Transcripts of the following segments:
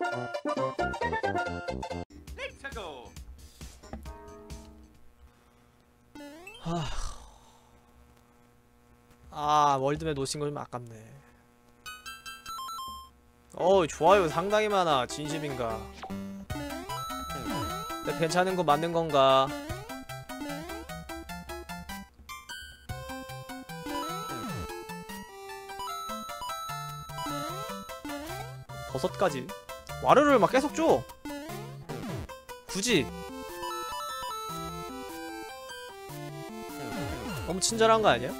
아, 월드맵 놓친 거 좀 아깝네. 좋아요 상당히 많아. 진심인가? 근데 괜찮은 거 맞는 건가? 버섯까지? 와르를 막 계속 줘! 굳이! 너무 친절한 거 아니야?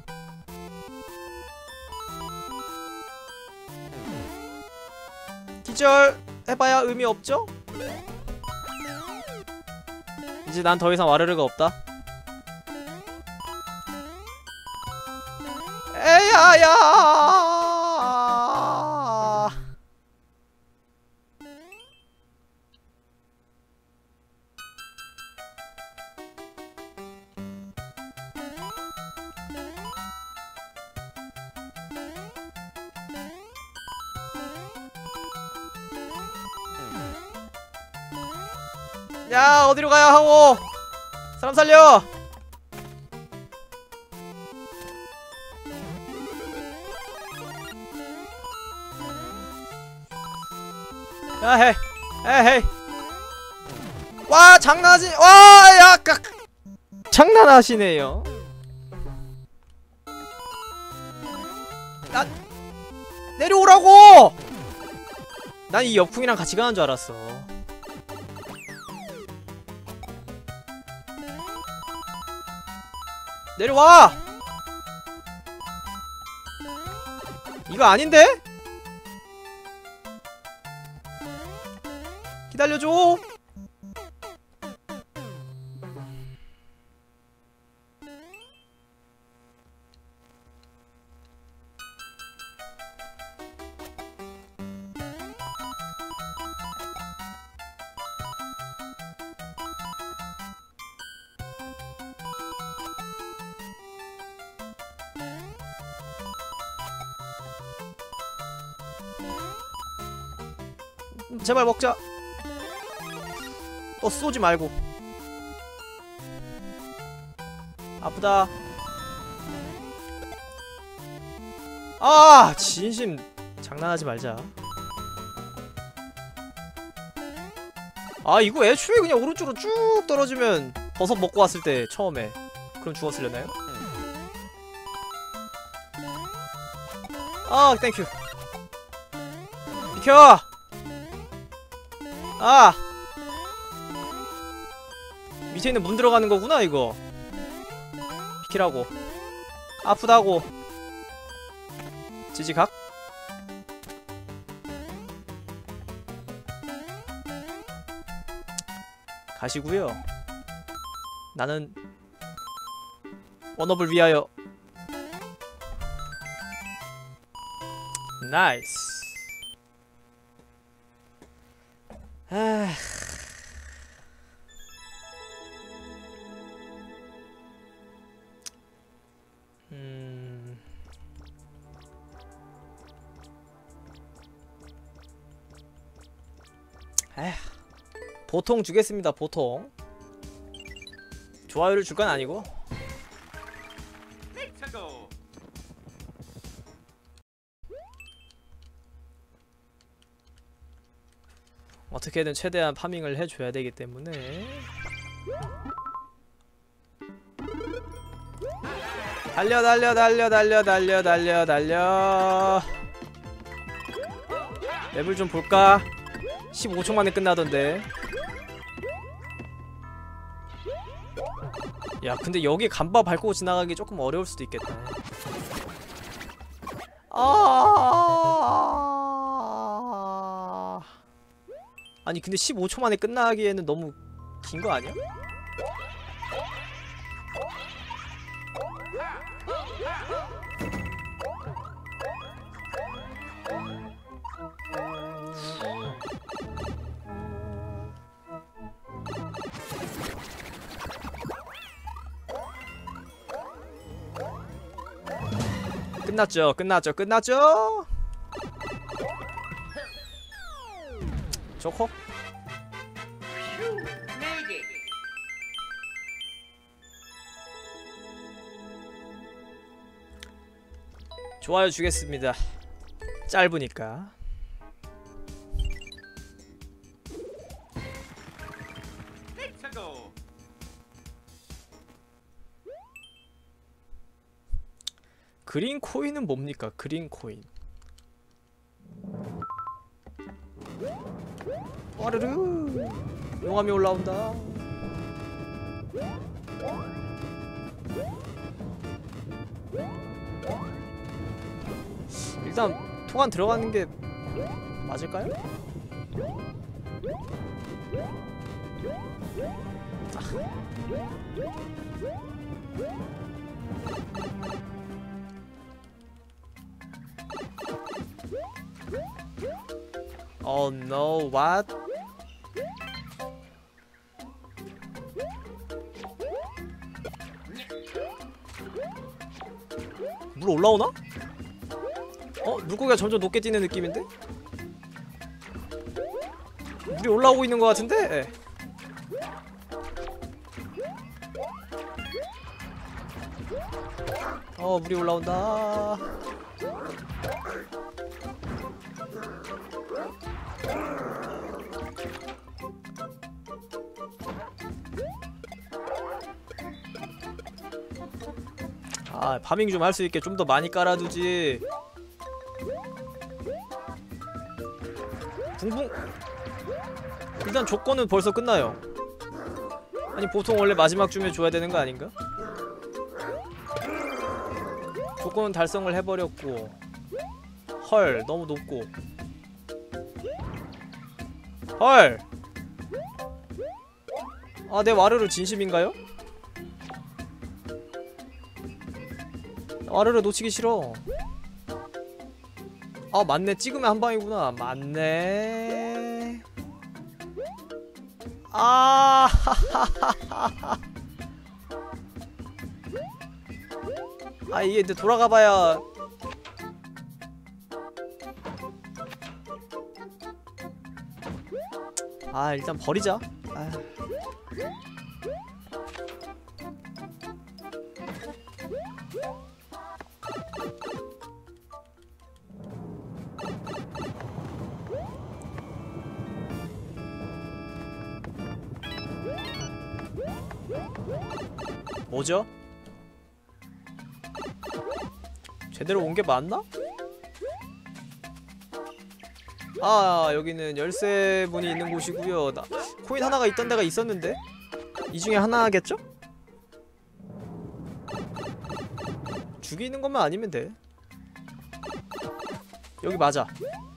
기절! 해봐야 의미 없죠? 이제 난 더 이상 와르르가 없다. 에야야! 야, 어디로 가야 하오? 사람 살려! 야, 헤이! 에헤이! 와, 장난하지! 와, 야, 장난하시네요. 내려오라고! 난 이 역풍이랑 같이 가는 줄 알았어. 내려와! 이거 아닌데? 기다려줘! 제발 먹자. 쏘지 말고. 아프다. 아, 진심 장난하지 말자. 아, 이거 애초에 그냥 오른쪽으로 쭉 떨어지면 버섯 먹고 왔을 때 처음에 그럼 죽었으려나요? 아, 땡큐. 비켜! 아! 밑에 있는 문 들어가는 거구나, 이거. 비키라고. 아프다고. 지지각? 가시구요. 나는 원업을 위하여. 나이스. 보통 주겠습니다. 보통. 좋아요를 줄 건 아니고. 어떻게든 최대한 파밍을 해줘야 되기 때문에. 달려 달려 달려 달려 달려 달려 달려. 맵을 좀 볼까? 15초 만에 끝나던데. 야, 근데 여기 간바 밟고 지나가기 조금 어려울 수도 있겠다. 아니 근데 15초 만에 끝나기에는 너무 긴 거 아니야? 끝났죠. 끝났죠. 끝났죠. 조커? 좋아요 주겠습니다. 짧으니까. 그린 코인은 뭡니까? 그린 코인. 와르르 용암이 올라온다. 일단 토간 들어가는 게 맞을까요? Oh no, what? 물 올라오나? 물고기가 점점 높게 뛰는 느낌인데? 물이 올라오고 있는 것 같은데? 물이 올라온다. 파밍 좀 할 수 있게 좀 더 많이 깔아두지. 붕붕. 일단 조건은 벌써 끝나요. 아니 보통 원래 마지막 쯤에 줘야 되는 거 아닌가? 조건은 달성을 해버렸고. 헐 너무 높고. 헐. 내 와르르 진심인가요? 와르르 놓치기 싫어. 맞네. 찍으면 한 방이구나. 맞네. 이게 근데 돌아가봐야. 일단 버리자. 뭐죠? 제대로 온 게 맞나? 여기는 열쇠문이 있는 곳이구요. 코인 하나가 있던 데가 있었는데? 이 중에 하나겠죠? 죽이는 것만 아니면 돼. 여기 맞아.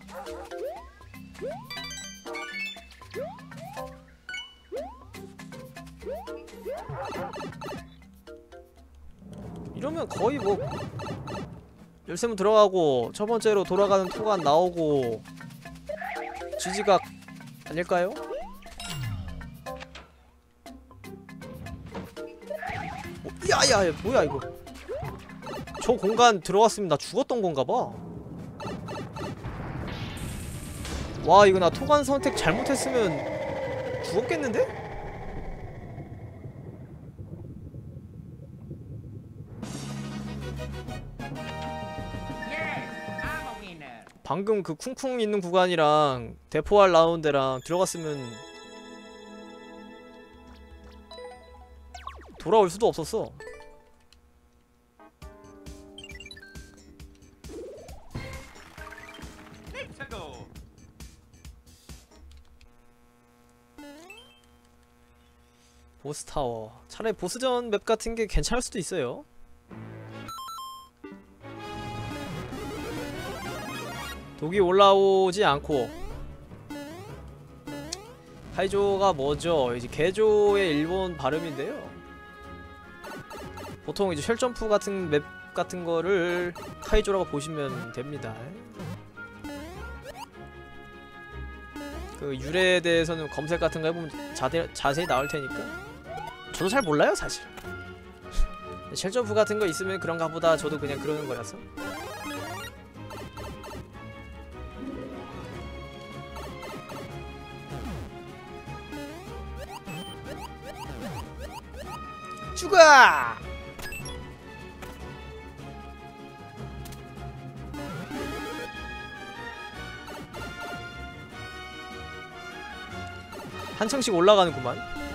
이러면 거의 뭐 열쇠문 들어가고 첫 번째로 돌아가는 토간 나오고 지지각 아닐까요? 야야야 뭐야 이거. 저 공간 들어갔으면 나 죽었던 건가봐. 와 이거 나 토간 선택 잘못했으면 죽었겠는데? 방금 그 쿵쿵 있는 구간이랑 대포알 나온 데랑 들어갔으면 돌아올 수도 없었어. 보스타워. 차라리 보스전 맵 같은 게 괜찮을 수도 있어요. 독이 올라오지 않고. 카이조가 뭐죠? 이제 개조의 일본 발음인데요. 보통 이제 쉘점프 같은 맵 같은 거를 카이조라고 보시면 됩니다. 그 유래에 대해서는 검색 같은 거 해보면 자세히 나올 테니까. 저도 잘 몰라요 사실. 쉘점프 같은 거 있으면 그런가 보다 저도 그냥 그러는 거라서. 죽어! 한층씩 올라가는구만.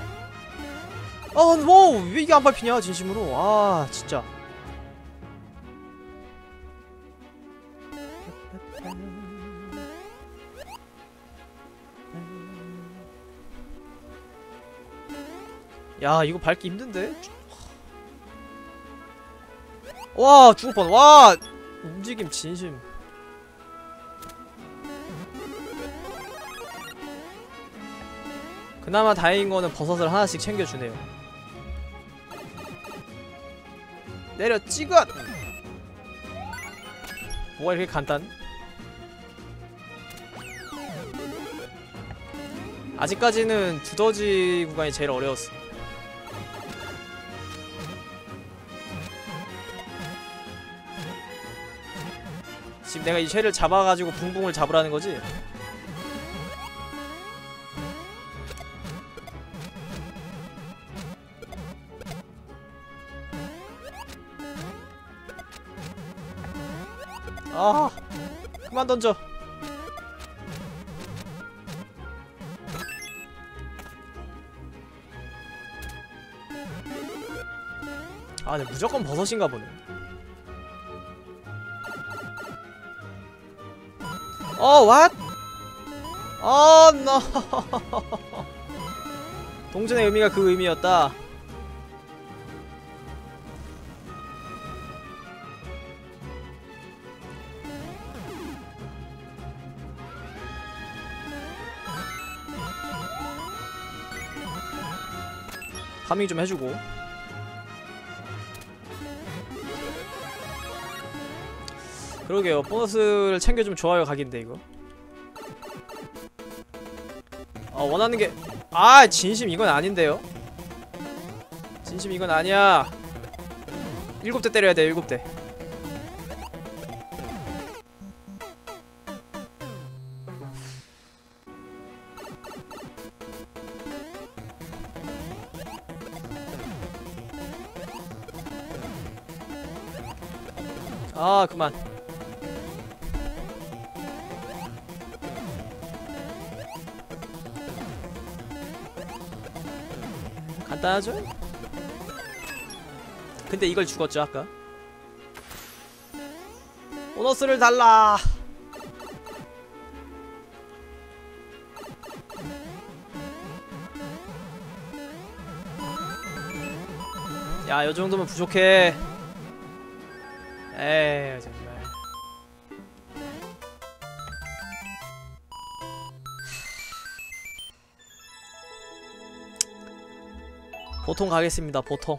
뭐 왜 이게 안 밟히냐 진심으로. 아 진짜. 야 이거 밟기 힘든데? 와 죽을 뻔. 와 움직임 진심. 그나마 다행인 거는 버섯을 하나씩 챙겨주네요. 내려 찍어! 뭐가 이렇게 간단? 아직까지는 두더지 구간이 제일 어려웠어. 지금 내가 이 쇠를 잡아가지고 붕붕을 잡으라는 거지? 아, 그만 던져. 아, 근데 무조건 버섯인가 보네. what? no. 동전의 의미가 그 의미였다. 파밍 좀 해주고. 그러게요. 보너스를 챙겨주면 좋아요 각인데 이거. 원하는 게 진심 이건 아닌데요. 진심 이건 아니야. 7대 때려야 돼. 7대. 그만. 간단하죠? 근데 이걸 죽었죠 아까. 보너스를 달라. 야, 요 정도면 부족해. 에이 정말. 보통 가겠습니다. 보통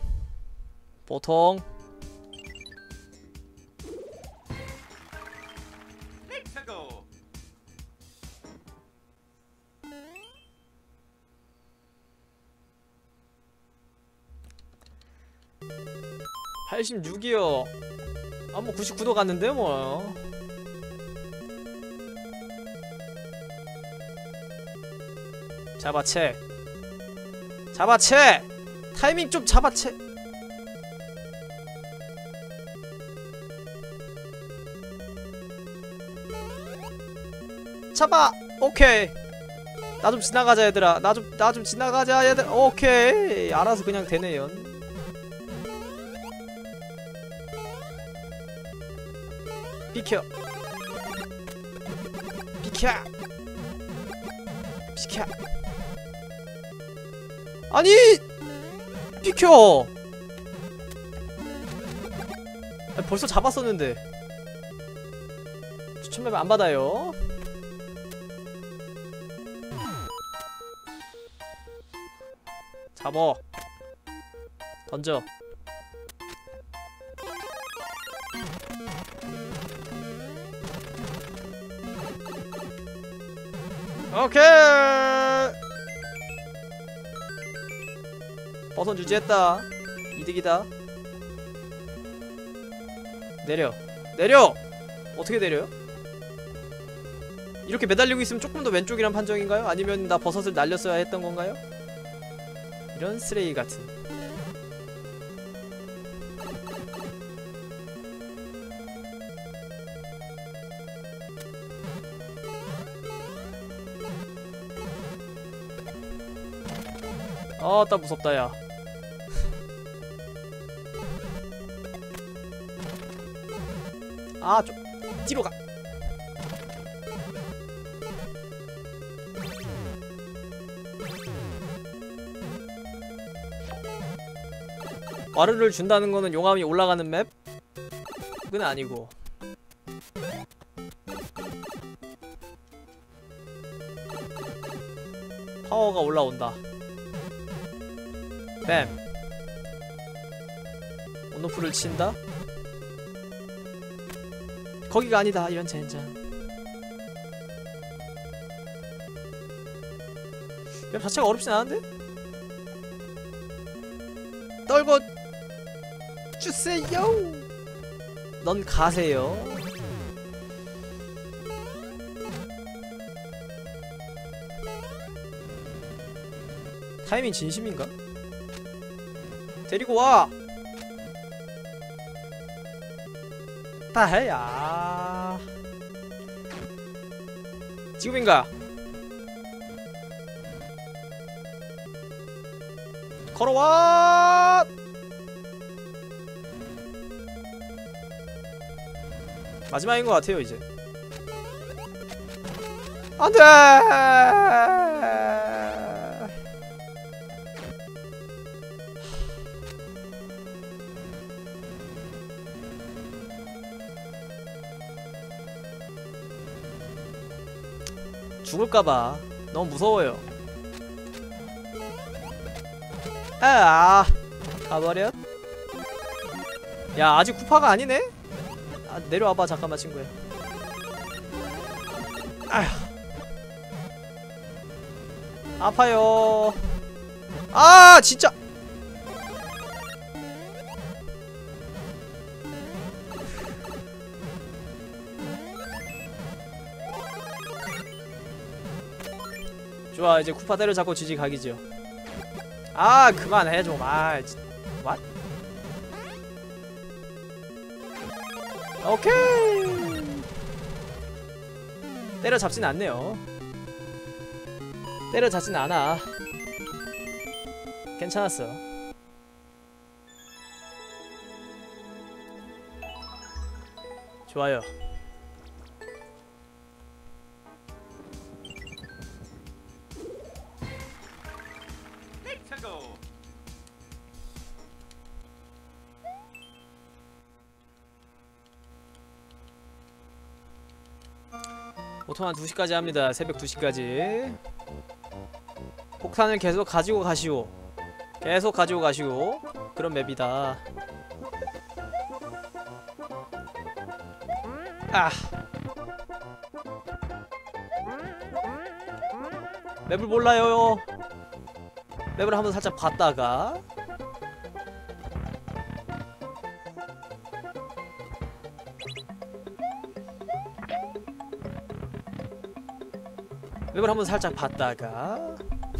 86이요. 뭐 99도 갔는데 뭐. 잡아채. 타이밍 좀 잡아채. 잡아. 오케이. 나 좀 지나가자 얘들아. 나 좀 지나가자 얘들. 오케이. 알아서 그냥 되네요. 비켜. 아니! 비켜! 벌써 잡았었는데. 추천맵 안 받아요. 잡어. 던져. 오케이! 버섯 유지했다. 이득이다. 내려! 어떻게 내려요? 이렇게 매달리고 있으면 조금 더 왼쪽이란 판정인가요? 아니면 나 버섯을 날렸어야 했던 건가요? 이런 쓰레기 같은. 나 무섭다 야. 좀 뒤로 가. 와르를 준다는 거는 용암이 올라가는 맵? 그건 아니고. 파워가 올라온다. 뱀. 온오프를 친다? 거기가 아니다. 이런 젠장. 맵 자체가 어렵진 않은데? 떨궈 주세요. 넌 가세요. 타이밍 진심인가? 데리고 와. 다해야. 지금인가? 걸어와. 마지막인 것 같아요 이제. 안돼. 죽을까봐 너무 무서워요. 가버렸. 야 아직 쿠파가 아니네? 내려와봐 잠깐만 친구야. 아파요. 진짜. 좋아 이제 쿠파 때려잡고 지지 각이지요. 그만해 좀. what? 오케이. 때려잡진 않네요. 때려잡진 않아. 괜찮았어. 좋아요. 보통 한 2시까지 합니다. 새벽 2시까지. 폭탄을 계속 가지고 가시오. 계속 가지고 가시오. 그런 맵이다. 맵을 몰라요. 맵을 한번 살짝 봤다가 맵을 한번 살짝 봤다가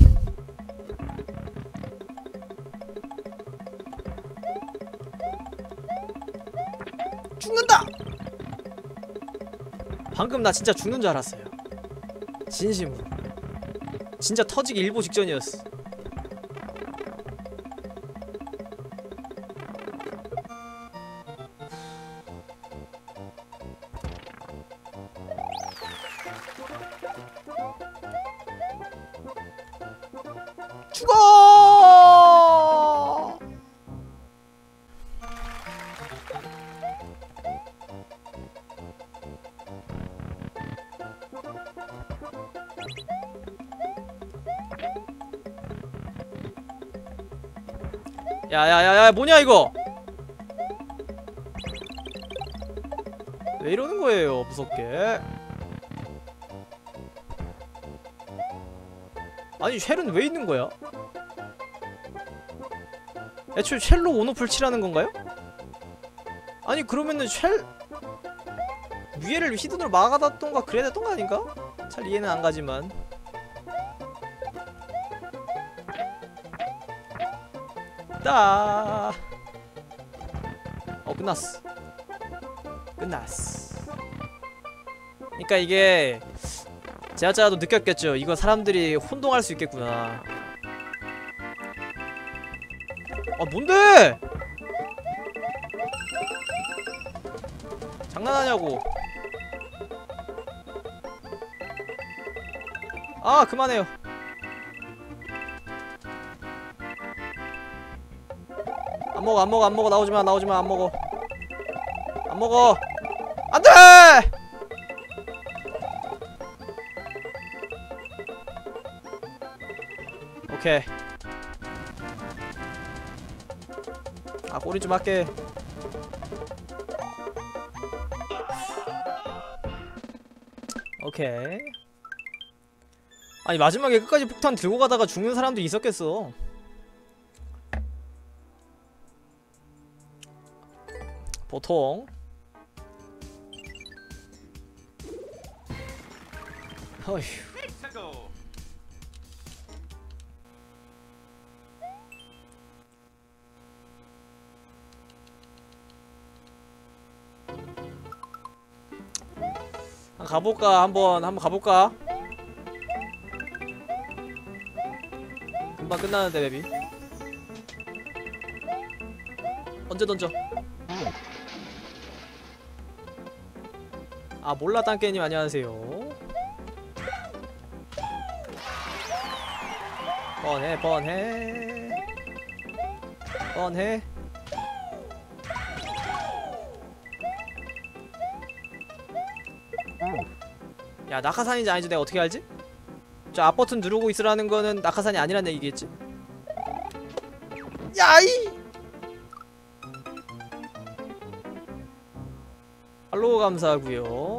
죽는다! 방금 나 진짜 죽는 줄 알았어요. 진심으로. 진짜 터지기 일보 직전이었어. 죽어! 야야야야 뭐냐 이거? 왜 이러는 거예요 무섭게? 아니 쉘은 왜 있는 거야? 애초에 쉘로 온오프를 치라는 건가요? 아니 그러면은 쉘 위에를 히든으로 막아놨던가 그래야 됐던 거 아닌가? 잘 이해는 안 가지만. 끝났어. 끝났어. 그니까 이게 제아짜도 느꼈겠죠. 이거 사람들이 혼동할 수 있겠구나. 아 뭔데? 장난하냐고. 아 그만해요. 안먹어 안먹어 안먹어. 나오지마 나오지마. 안먹어 안먹어. 안돼! 오케이. 아 꼬리 좀 할게. 오케이. 아니 마지막에 끝까지 폭탄 들고 가다가 죽는 사람도 있었겠어. 보통 어휴. 가볼까? 한번 가볼까? 금방 끝나는데 맵이. 언제 던져? 아 몰라 땅깨님 안녕하세요. 뻔해 뻔해 뻔해. 야 낙하산인지 아닌지 내가 어떻게 알지? 저 앞버튼 누르고 있으라는 거는 낙하산이 아니란 얘기겠지? 야이! 팔로우 감사하구요.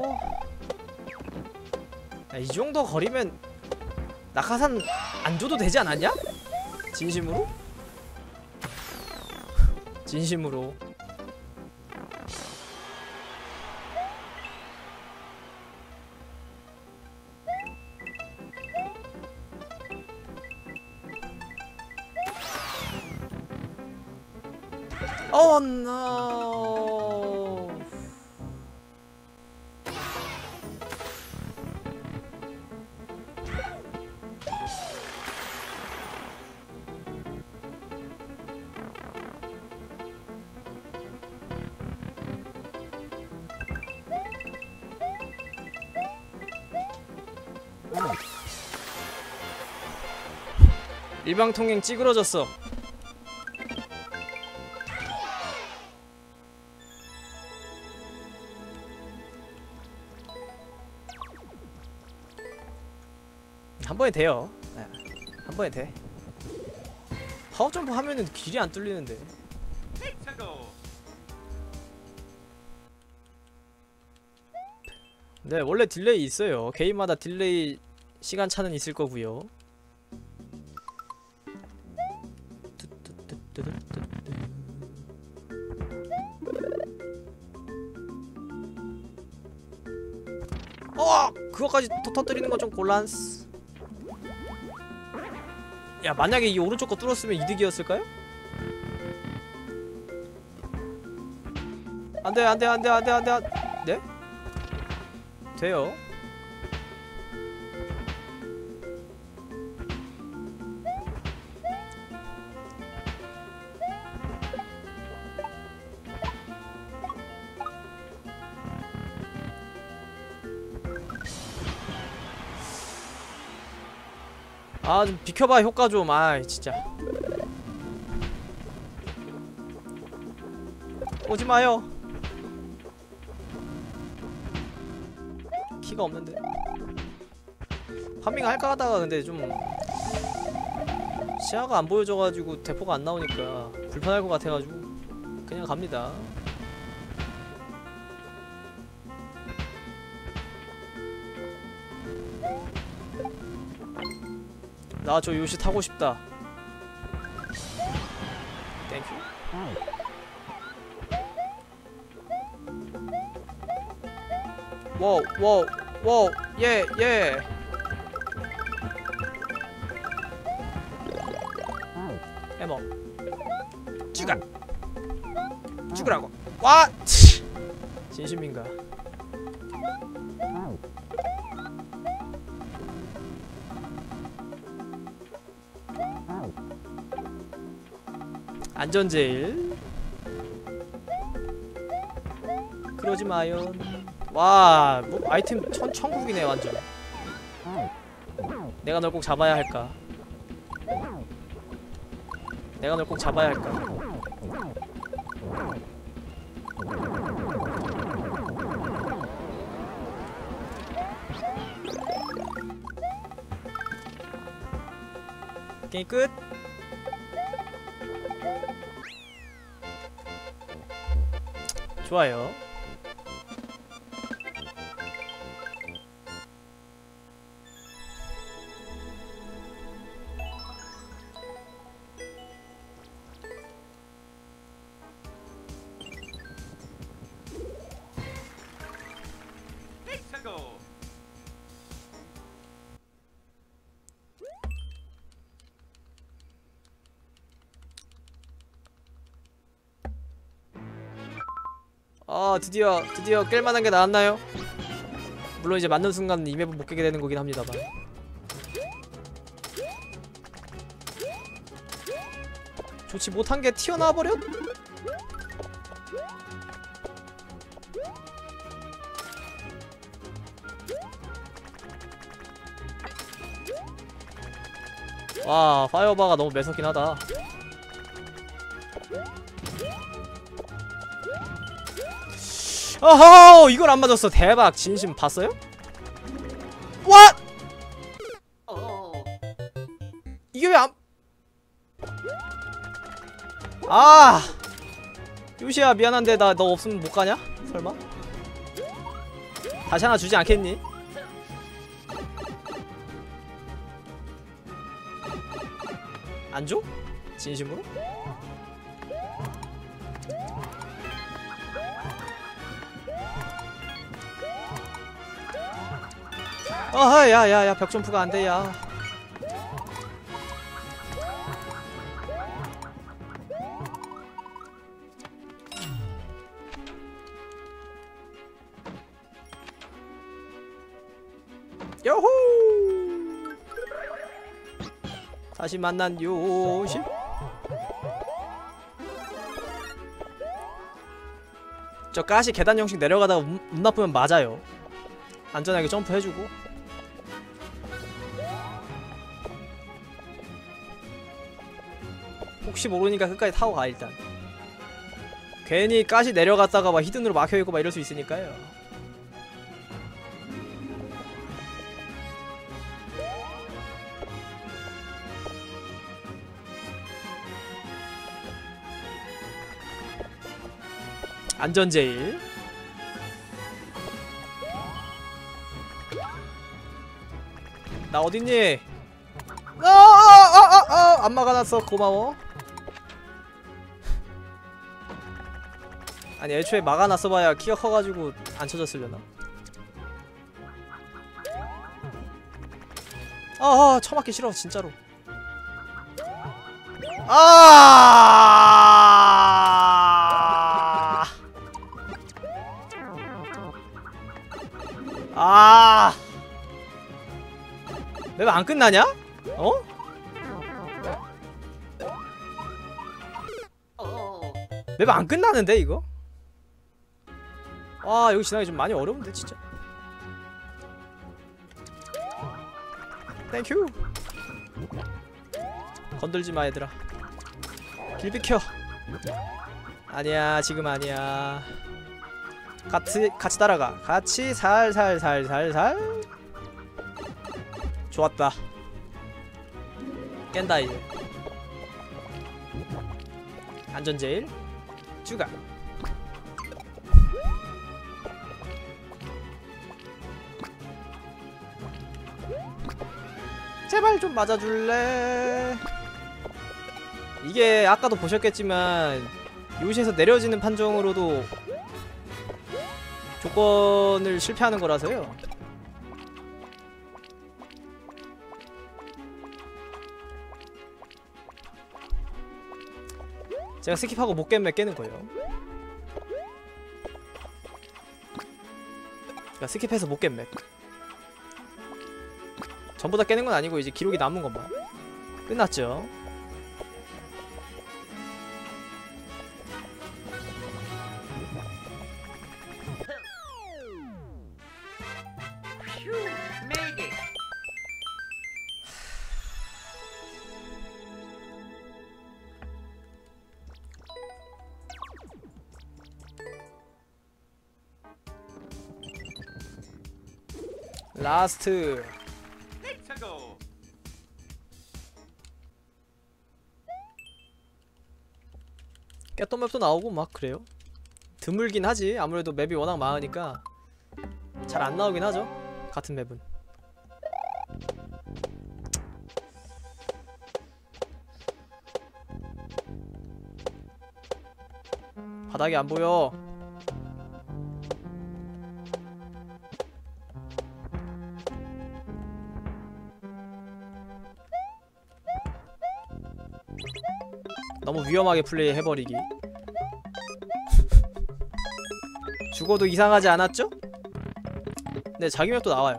야, 이 정도 거리면 낙하산 안 줘도 되지 않았냐? 진심으로? 진심으로. Oh no. 일방통행 찌그러졌어. 한 번에 돼요. 네. 한 번에 돼. 파워점프 하면은 길이 안 뚫리는데. 네, 원래 딜레이 있어요. 게임마다 딜레이 시간차는 있을 거고요. 그거까지 터뜨리는 건 좀 곤란스. 야, 만약에 이 오른쪽 거 뚫었으면 이득이었을까요? 안돼 안돼 안돼 안돼 안돼. 네? 돼요. 아 좀 비켜봐 효과 좀. 아이 진짜 오지마요. 키가 없는데 파밍 할까 하다가 근데 좀 시야가 안 보여져가지고 대포가 안 나오니까 불편할 것 같아가지고 그냥 갑니다. 나 저 요시 타고 싶다. 땡큐. 와우 와우 와우 예 예. 해먹 죽어 죽으라고. 와 진심인가. 안전제일. 그러지 마요. 와, 뭐 아이템 천국이네 완전. 내가 널 꼭 잡아야 할까? 내가 널 꼭 잡아야 할까? 게임 끝. 좋아요. 아, 드디어 깰만한 게 나왔나요? 물론 이제 맞는 순간 이 맵은 못 깨게 되는 거긴 합니다만. 좋지 못한 게 튀어나와 버렸? 와, 파이어바가 너무 매섭긴 하다. 어허! 이걸 안 맞았어. 대박. 진심 봤어요? What? 이게 왜 안... 아! 요시야 미안한데 나 너 없으면 못 가냐? 설마? 다시 하나 주지 않겠니? 안 줘? 진심으로? 어허, 야야야, 벽점프가 안돼. 야 요호! 다시 만난 요시. 저 가시 계단 형식 내려가다가 운 나쁘면 맞아요. 안전하게 점프해주고. 혹시 모르니까 끝까지 타고 가. 일단 괜히 가시 내려갔다가 막 히든으로 막혀있고 막 이럴 수 있으니까요. 안전제일. 나 어딨니? 안 막아놨어. 고마워. 아니 애초에 막아놨어봐야 키가 커가지고 안 쳐졌으려나? 처맞기 싫어 진짜로. 맵 안 끝나냐? 어? 맵 안 끝나는데 이거? 와, 여기 지나기 좀 많이 어려운데 진짜. 땡큐. 건들지마 얘들아. 길 비켜. 아니야 지금 아니야. 같이 따라가. 같이 살살살살살. 좋았다. 깬다 이제. 안전제일 추가. 제발 좀 맞아줄래? 이게 아까도 보셨겠지만 요시에서 내려지는 판정으로도 조건을 실패하는 거라서요. 제가 스킵하고 못 깨면 깨는 거예요. 그러니까 스킵해서 못 깬 맵. 전부 다 깨는 건 아니고 이제 기록이 남은 것만. 끝났죠. 라스트. 깨똥 맵도 나오고 막 그래요. 드물긴 하지. 아무래도 맵이 워낙 많으니까 잘 안 나오긴 하죠, 같은 맵은. 바닥이 안 보여. 너무 위험하게 플레이 해버리기. 죽어도 이상하지 않았죠? 네, 자기 맵도 나와요.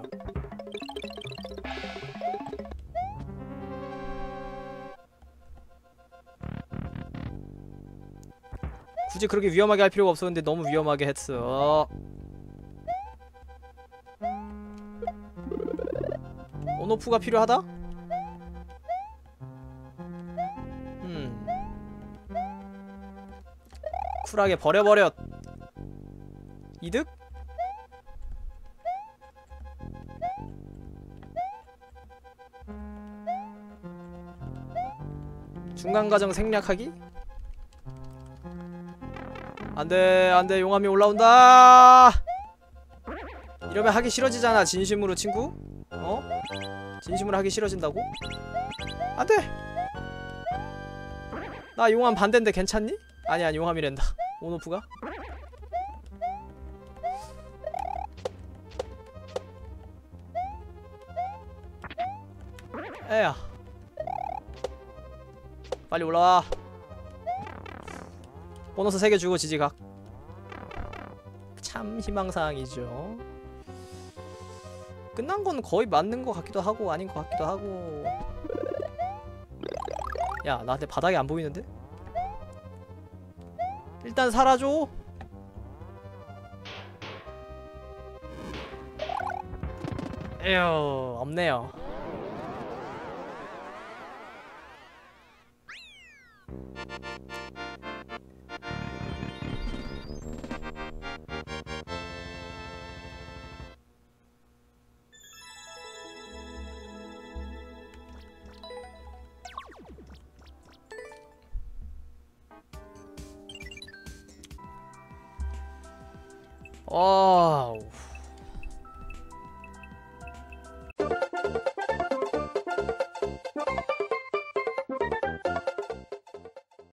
굳이 그렇게 위험하게 할 필요가 없었는데 너무 위험하게 했어. 온오프가 필요하다? 쿨하게 버려버려. 이득? 중간과정 생략하기? 안돼 안돼, 용암이 올라온다. 이러면 하기 싫어지잖아. 진심으로 친구? 어? 진심으로 하기 싫어진다고? 안돼. 나 용암 반대인데 괜찮니? 아니야, 용암이랜다. 온오프가? 에야, 빨리 올라와. 보너스 3개 주고 지지각. 참 희망사항이죠. 끝난 건 거의 맞는 것 같기도 하고 아닌 것 같기도 하고. 야, 나한테 바닥이 안 보이는데? 일단 사라져. 에휴, 없네요. 와우.